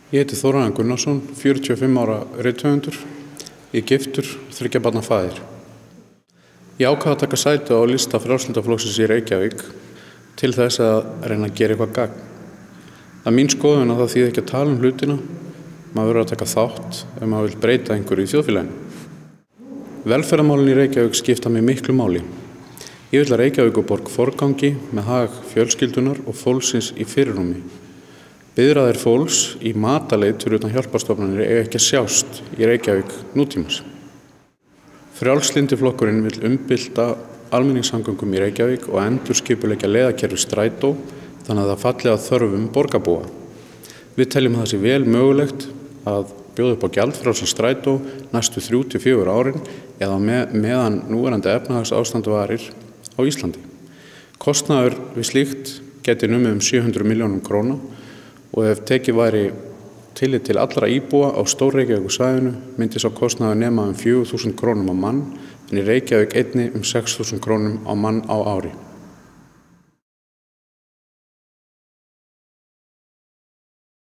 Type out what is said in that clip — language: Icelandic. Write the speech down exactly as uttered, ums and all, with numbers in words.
Ég heiti Þórarinn Gunnarsson, fjörutíu og fimm ára rithöfundur, ég er giftur, þriggja barna faðir. Ég ákvað að taka sæti á lista Frjálslynda flokksins í Reykjavík til þess að reyna að gera eitthvað gagn. Það er mín skoðun að það þýði ekki að tala um hlutina, maður verður að taka þátt ef maður vil breyta einhverju í þjóðfélaginu. Velferðarmálin í Reykjavík skipta mig miklu máli. Ég vil að Reykjavíkurborg forgangi með hag fjölskyldunar og fólksins í fyrirrúmi. Biðraðir fólks í matarleit fyrir utan hjálparstofnanir eiga ekki að sjást í Reykjavík nútímans. Frjálslyndi flokkurinn vill umbylta almenningssamgöngum í Reykjavík og endurskipuleggja leiðakerfi strætó þannig að það falli að þörfum borgarbúa. Við teljum að það sé vel mögulegt að bjóða upp á gjaldfrjálsan strætó næstu þrjú til fjögur árin eða með, meðan núverandi efnahagsástand varir á Íslandi. Kostnaður við slíkt geti numið um sjö hundruð milljónum króna og ef tekið væri tillit til allra íbúa á Stór-Reykjavíkursvæðinu myndi sá kostnaður nema um fjögur þúsund krónum á mann en í Reykjavík einni um sex þúsund krónum á mann á ári.